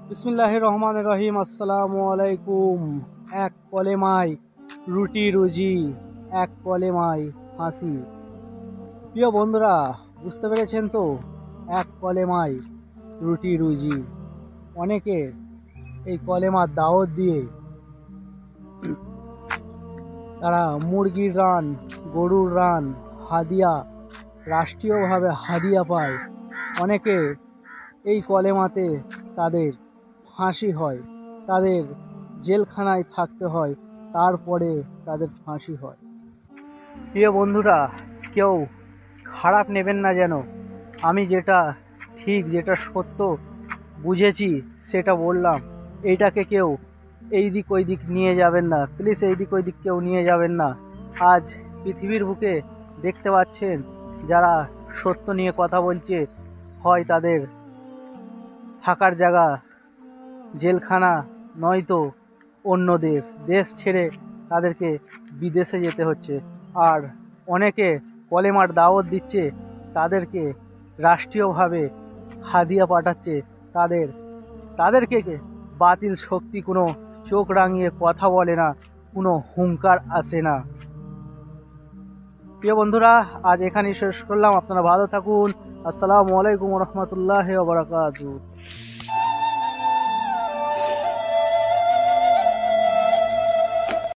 বিসমিল্লাহির রহমানির রহিম। আসসালামু আলাইকুম। এক কলেমায় রুটি রুজি, এক কলেমায় ফাঁসি। প্রিয় বন্ধুরা, বুঝতে পেরেছেন তো? এক কলেমায় রুটি রুজি। অনেকে এই কলেমার দাওয়াত দিয়ে তারা মুরগির রান, গরুর রান, হাদিয়া, রাষ্ট্রীয়ভাবে হাদিয়া পায়। অনেকে এই কলেমাতে তাদের ফাঁসি হয়, তাদের জেলখানায় থাকতে হয়, তারপরে তাদের ফাঁসি হয়। প্রিয় বন্ধুরা, কেউ খারাপ নেবেন না যেন। আমি যেটা ঠিক, যেটা সত্য বুঝেছি সেটা বললাম। এইটাকে কেউ এই দিক ওই দিক নিয়ে যাবেন না, প্লিজ এই দিক ওই দিক কেউ নিয়ে যাবেন না। আজ পৃথিবীর বুকে দেখতে পাচ্ছেন, যারা সত্য নিয়ে কথা বলছে, হয় তাদের থাকার জায়গা জেলখানা, নয়তো অন্য দেশ ছেড়ে তাদেরকে বিদেশে যেতে হচ্ছে। আর অনেকে কলেমার দাওয়াত দিচ্ছে, তাদেরকে রাষ্ট্রীয়ভাবে হাদিয়া পাঠাচ্ছে। তাদেরকে বাতিল শক্তি কোনো চোখ রাঙিয়ে কথা বলে না, কোনো হুঙ্কার আসে না। প্রিয় বন্ধুরা, আজ এখানেই শেষ করলাম। আপনারা ভালো থাকুন। আসসালামু আলাইকুম রহমতুল্লাহ বারাকাতুহু।